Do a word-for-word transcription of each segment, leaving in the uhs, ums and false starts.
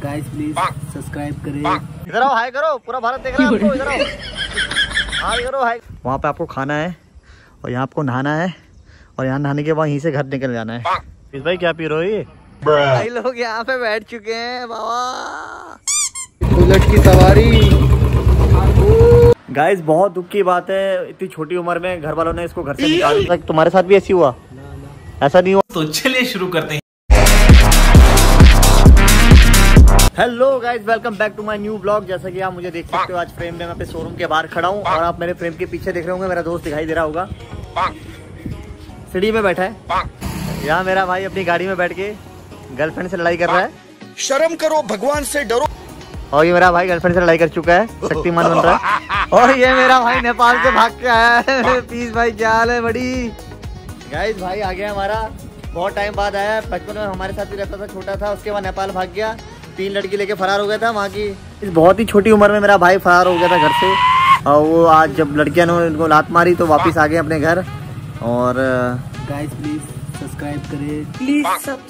Guys please subscribe करें। इधर आओ, हाय करो, पूरा भारत देख रहा है आपको। इधर आओ, हाय करो, हाय। वहाँ पे आपको खाना है और यहाँ आपको नहाना है और यहाँ नहाने के बाद यहीं से घर निकल जाना है। इस भाई क्या पी रहे हो ये? भाई लोग यहाँ पे बैठ चुके हैं बाबा, बुलेट की सवारी। गाइस बहुत दुख की बात है, इतनी छोटी उम्र में घर वालों ने इसको घर से निकाल दिया। तुम्हारे साथ भी ऐसी हुआ? ऐसा नहीं हुआ? तो चलिए शुरू करते हैं। Hello guys, welcome back to my new blog. जैसा कि आप मुझे देख सकते हो आज फ्रेम में मैं अपने शोरूम के बाहर खड़ा हूँ और आप मेरे फ्रेम के पीछे देख रहे होंगे, मेरा दोस्त दिखाई दे रहा होगा, सीढ़ी में बैठा है। यहाँ मेरा भाई अपनी गाड़ी में बैठ के गर्लफ्रेंड से लड़ाई कर रहा है। शर्म करो, भगवान से डरो। और ये मेरा भाई गर्लफ्रेंड से लड़ाई कर चुका है, शक्तिमान बन रहा है। और ये मेरा भाई नेपाल से भाग के आया है। पीस भाई क्या हाल है बड़ी? गाइस भाई आ गया हमारा, बहुत टाइम बाद आया। बचपन में हमारे साथ ही रहता था, छोटा था, उसके बाद नेपाल भाग गया, तीन लड़की लेके फरार हो गया था वहाँ की। इस बहुत ही छोटी उम्र में मेरा भाई फरार हो गया था घर से, और वो आज जब लड़कियां ने उनको लात मारी तो वापस आ गए अपने घर। और गाइस प्लीज सब्सक्राइब करें, प्लीज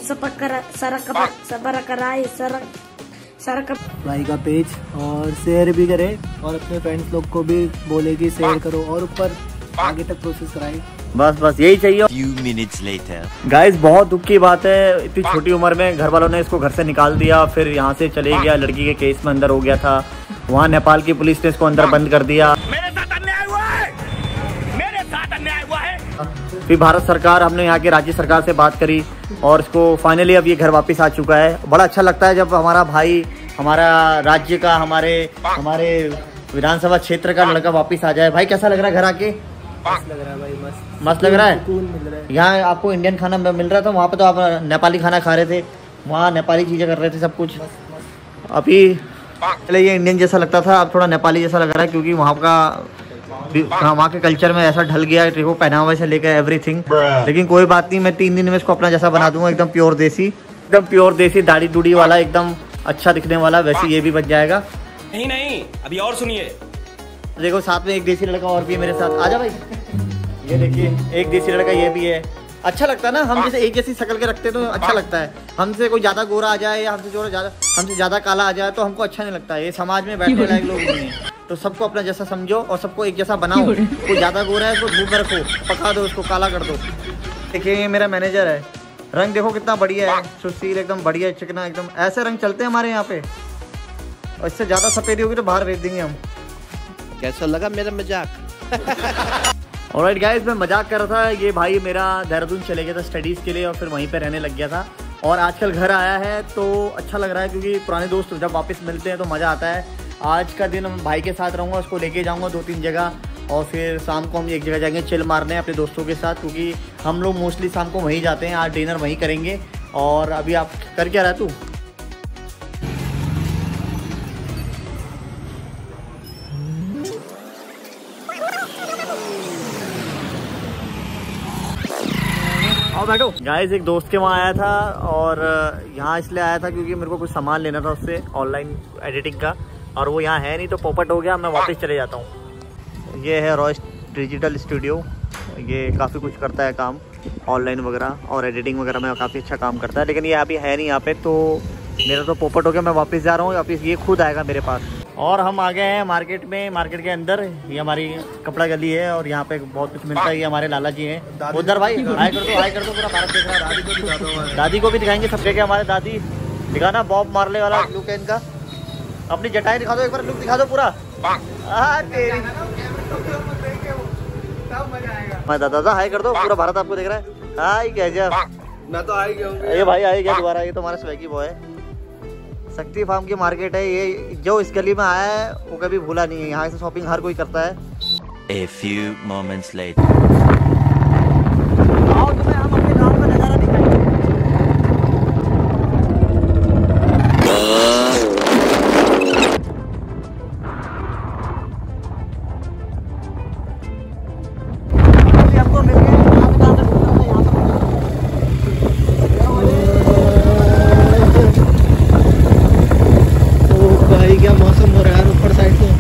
सब भाई का पेज, और शेयर भी करें और अपने फ्रेंड्स लोग को भी बोले कि शेयर करो और ऊपर आगे तक प्रोसेस कराए। बस बस यही चाहिए। Few minutes later. गाइस बहुत दुख की बात है, इतनी छोटी उम्र में घर वालों ने इसको घर से निकाल दिया, फिर यहाँ से चले गया, लड़की के केस में अंदर हो गया था। वहाँ नेपाल की पुलिस ने इसको अंदर बंद कर दिया। मेरे साथ अन्याय हुआ है, मेरे साथ अन्याय हुआ है। फिर भारत सरकार, हमने यहाँ की राज्य सरकार से बात करी और इसको फाइनली अब ये घर वापस आ चुका है। बड़ा अच्छा लगता है जब हमारा भाई, हमारा राज्य का, हमारे हमारे विधानसभा क्षेत्र का लड़का वापस आ जाए। भाई कैसा लग रहा है घर आके? मस्त लग रहा है भाई, मस्त मस्त लग रहा है। सुकून मिल रहा है। यहाँ आपको इंडियन खाना मिल रहा था, वहाँ पे तो आप नेपाली खाना खा रहे थे, वहाँ नेपाली चीजें कर रहे थे सब कुछ। अभी पहले ये इंडियन जैसा लगता था, अब थोड़ा नेपाली जैसा लग रहा है, क्योंकि वहाँ का वहाँ के कल्चर में ऐसा ढल गया है, पहनावा से लेकर एवरीथिंग। लेकिन कोई बात नहीं, मैं तीन दिन में इसको अपना जैसा बना दूंगा, एकदम प्योर देसी, एकदम प्योर देसी, दाढ़ी दूढ़ी वाला, एकदम अच्छा दिखने वाला। वैसे ये भी बच जाएगा। नहीं नहीं, अभी और सुनिए। देखो साथ में एक देसी लड़का और भी है मेरे साथ, आजा भाई। ये देखिए एक देसी लड़का ये भी है। अच्छा लगता है ना, हम जैसे एक जैसी शक्ल के रखते हैं तो अच्छा लगता है। हमसे कोई ज्यादा गोरा आ जाए या हमसे जो ज्यादा हमसे ज्यादा काला आ जाए तो हमको अच्छा नहीं लगता है। ये समाज में बैठने लायक लोग नहीं है, तो सबको अपना जैसा समझो और सबको एक जैसा बनाओ। कोई ज्यादा गोरा है तो धूप में रखो, पका दो उसको, काला कर दो। देखिए ये मेरा मैनेजर है, रंग देखो कितना बढ़िया है, सुशील एकदम बढ़िया चिकना एकदम। ऐसे रंग चलते हैं हमारे यहाँ पे, और इससे ज्यादा सफेदी होगी तो बाहर भेज देंगे हम। कैसा लगा मेरा मजाक? ऑलराइट गाइस, मैं मजाक कर रहा था। ये भाई मेरा देहरादून चले गया था स्टडीज़ के लिए और फिर वहीं पे रहने लग गया था, और आजकल घर आया है तो अच्छा लग रहा है, क्योंकि पुराने दोस्त जब वापस मिलते हैं तो मज़ा आता है। आज का दिन हम भाई के साथ रहूँगा, उसको लेके जाऊँगा दो तीन जगह, और फिर शाम को हम एक जगह जाएंगे चिल मारने अपने दोस्तों के साथ, क्योंकि हम लोग मोस्टली शाम को वहीं जाते हैं। आज डिनर वहीं करेंगे। और अभी आप कर क्या रहा तू? आओ बैठो। गाइस एक दोस्त के वहाँ आया था, और यहाँ इसलिए आया था क्योंकि मेरे को कुछ सामान लेना था उससे ऑनलाइन एडिटिंग का, और वो यहाँ है नहीं तो पोपट हो गया, मैं वापस चले जाता हूँ। ये है रॉयस डिजिटल स्टूडियो, ये काफ़ी कुछ करता है काम ऑनलाइन वगैरह और एडिटिंग वगैरह में काफ़ी अच्छा काम करता है, लेकिन ये अभी है नहीं यहाँ पे, तो मेरा तो पोपट हो गया, मैं वापस जा रहा हूँ, वापस ये खुद आएगा मेरे पास। और हम आ गए हैं मार्केट में, मार्केट के अंदर। ये हमारी कपड़ा गली है और यहाँ पे बहुत कुछ मिलता है। ये हमारे लाला जी हैं उधर। भाई हाय कर दो, हाय कर दो, पूरा भारत देख रहा है। दादी को दिखा दो, दादी को भी दिखाएंगे सब जगह। हमारे दादी दिखाना, बॉब मारले वाला लुक है इनका। अपनी जटाई दिखा दो एक बार, लुक दिखा दो पूरा। दादा दादा हाय कर दो, पूरा भारत आपको देख रहा है। हाय कैसे? मैं तो आ ही गया। ये भाई आए गया दोबारा, ये तो हमारा स्वैगी बॉय है। शक्ति फार्म की मार्केट है ये, जो इस गली में आया है वो कभी भूला नहीं है। यहाँ से शॉपिंग हर कोई करता है। A few moments later. आओ तुम्हें हम अपने गांव का नजारा दिखाएंगे। हमको मिल गए क्या मौसम हो रहा है ऊपर साइड से।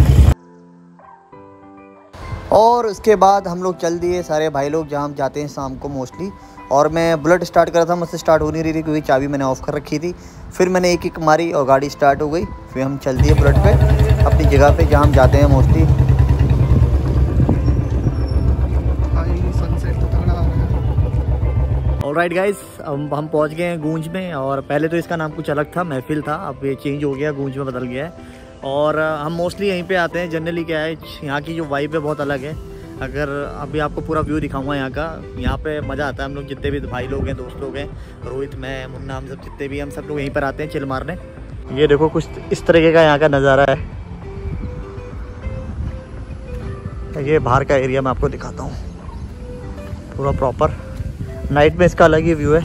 और उसके बाद हम लोग चल दिए सारे भाई लोग, जहाँ हम जाते हैं शाम को मोस्टली, और मैं बुलेट स्टार्ट कर रहा था, मुझसे स्टार्ट हो नहीं रही थी क्योंकि चाबी मैंने ऑफ़ कर रखी थी। फिर मैंने एक एक मारी और गाड़ी स्टार्ट हो गई। फिर हम चल दिए बुलेट पे अपनी जगह पे जहाँ हम जाते हैं मोस्टली। ऑलराइट गाइस, अब हम पहुंच गए हैं गूंज में। और पहले तो इसका नाम कुछ अलग था, महफिल था, अब ये चेंज हो गया, गूंज में बदल गया है। और हम मोस्टली यहीं पे आते हैं। जनरली क्या है, यहाँ की जो वाइब है बहुत अलग है। अगर अभी आपको पूरा व्यू दिखाऊंगा यहाँ का, यहाँ पे मज़ा आता है। हम लोग जितने भी भाई लोग हैं, दोस्त लोग हैं, रोहित, मैं, मुन्ना, हम सब जितने भी हम सब लोग यहीं पर आते हैं चिल मारने। ये देखो कुछ इस तरीके का यहाँ का नज़ारा है। ये बाहर का एरिया मैं आपको दिखाता हूँ पूरा प्रॉपर। नाइट में इसका अलग ही व्यू है,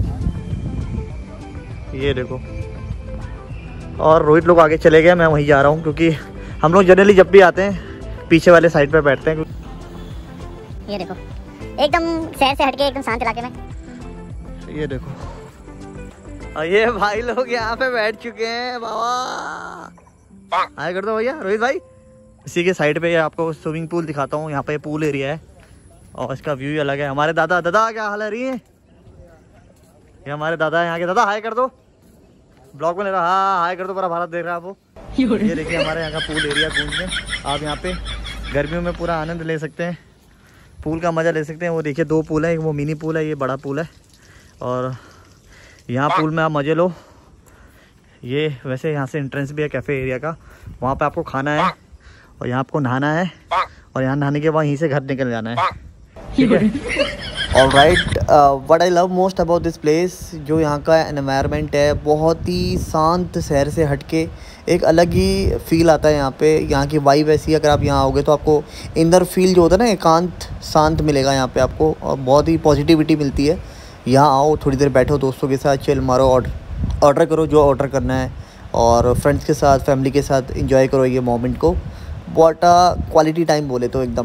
ये देखो। और रोहित लोग आगे चले गए, मैं वहीं जा रहा हूँ क्योंकि हम लोग जनरली जब भी आते हैं पीछे वाले साइड पे बैठते हैं। ये देखो एकदम शहर से हटके एकदम शांत इलाके में। ये देखो और ये भाई लोग यहाँ पे बैठ चुके हैं। बाबा आया कर दो भैया रोहित भाई। इसी के साइड पे आपको स्विमिंग पूल दिखाता हूँ। यहाँ पे पूल एरिया है और इसका व्यू अलग है। हमारे दादा दादा क्या हाल है रही है? ये हमारे दादा है यहाँ के। दादा हाय कर दो, ब्लॉग में ले रहा। हाँ हाय कर दो, पूरा भारत देख रहा है वो। ये देखिए हमारे यहाँ का पूल एरिया गूंज में। आप यहाँ पे गर्मियों में पूरा आनंद ले सकते हैं, पूल का मज़ा ले सकते हैं। वो देखिए दो पूल है, एक वो मिनी पूल है, ये बड़ा पूल है। और यहाँ पूल में आप मज़े लो। ये वैसे यहाँ से एंट्रेंस भी है कैफ़े एरिया का, वहाँ पे आपको खाना है और यहाँ आपको नहाना है और यहाँ नहाने के बाद यहीं से घर निकल जाना है, ठीक है। Alright, what I love most about this place, जो यहाँ का एनवायरनमेंट है, बहुत ही शांत, शहर से हटके एक अलग ही फील आता है यहाँ पे। यहाँ की वाइब ऐसी है, अगर आप यहाँ आओगे तो आपको इंदर फील जो होता है ना, एकांत शांत मिलेगा यहाँ पे आपको और बहुत ही पॉजिटिविटी मिलती है। यहाँ आओ, थोड़ी देर बैठो दोस्तों के साथ, चिल मारो, ऑर्डर ऑर्डर करो जो ऑर्डर करना है और फ्रेंड्स के साथ, फैमिली के साथ इंजॉय करो ये मोमेंट को। व्हाट अ क्वालिटी टाइम बोले तो एकदम।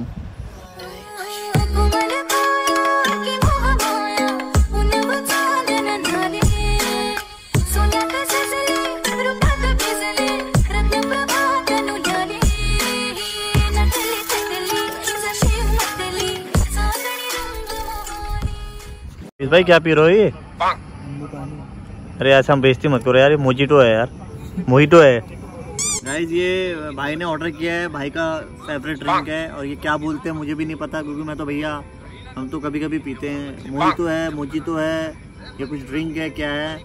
इस भाई क्या पी रहे हो ये? अरे ऐसा हम बेइज्जती मत करो यार, ये मोजिटो है यार, मोहिटो है। गाइस ये भाई ने ऑर्डर किया है, भाई का फेवरेट ड्रिंक है और ये क्या बोलते हैं मुझे भी नहीं पता क्योंकि मैं तो भैया हम तो कभी कभी पीते हैं। मोहिटो है, मोजिटो है, ये कुछ ड्रिंक है, क्या है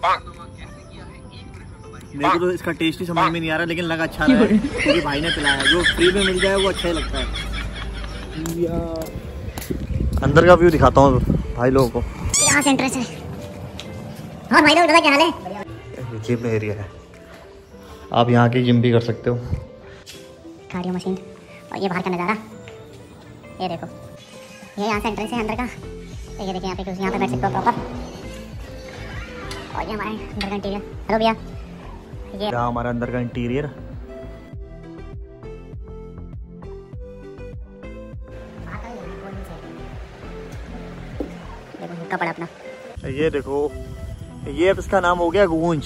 मेरे को तो इसका टेस्ट ही समझ में नहीं आ रहा, लेकिन लगा अच्छा रहा है क्योंकि भाई ने पिलाया। जो फ्री में मिल जाए वो अच्छा ही लगता है। अंदर का व्यू दिखाता हूँ भाई लोगों को। यहाँ से एंट्रेंस है। और भाई लोग दादा क्या हाल है? जिम एरिया है, आप यहाँ की जिम भी कर सकते हो। कार्डियो मशीन और ये बाहर का नज़ारा, ये देखो। ये यहाँ से एंट्रेंस है अंदर का। ये देखिए यहाँ पे यहाँ पे बैठ सकते हो प्रॉपर। और ये हमारे अंदर का इंटीरियर। हेलो भैया, ये यहाँ हमारा अंदर का इंटीरियर। देखो पड़ा अपना। ये देखो ये अब इसका नाम हो गया गूंज।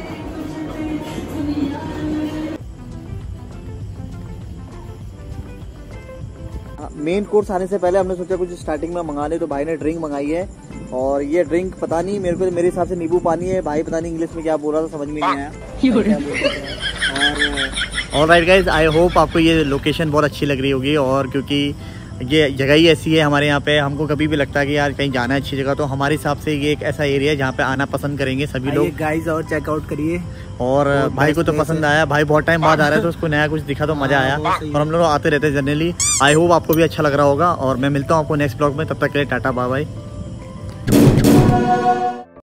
मेन कोर्स आने से पहले हमने सोचा कुछ स्टार्टिंग में मंगा ले, तो भाई ने ड्रिंक मंगाई है और ये ड्रिंक पता नहीं मेरे को, मेरे हिसाब से नींबू पानी है। भाई पता नहीं इंग्लिश में क्या बोल रहा था, समझ में नहीं आया। और ऑलराइट गाइस, आई होप आपको ये लोकेशन बहुत अच्छी लग रही होगी। और क्योंकि ये जगह ही ऐसी है हमारे यहाँ पे, हमको कभी भी लगता है कि यार कहीं जाना है अच्छी जगह, तो हमारे हिसाब से ये एक ऐसा एरिया है जहाँ पे आना पसंद करेंगे सभी लोग। गाइस और चेकआउट करिए। और भाई को तो पसंद आया, भाई बहुत टाइम बाद आ रहा है तो उसको नया कुछ दिखा तो मजा आया। और हम लोग आते रहते हैं जनरली। आई होप आपको भी अच्छा लग रहा होगा और मैं मिलता हूँ आपको नेक्स्ट ब्लॉग में। तब तक के लिए टाटा बाय बाय।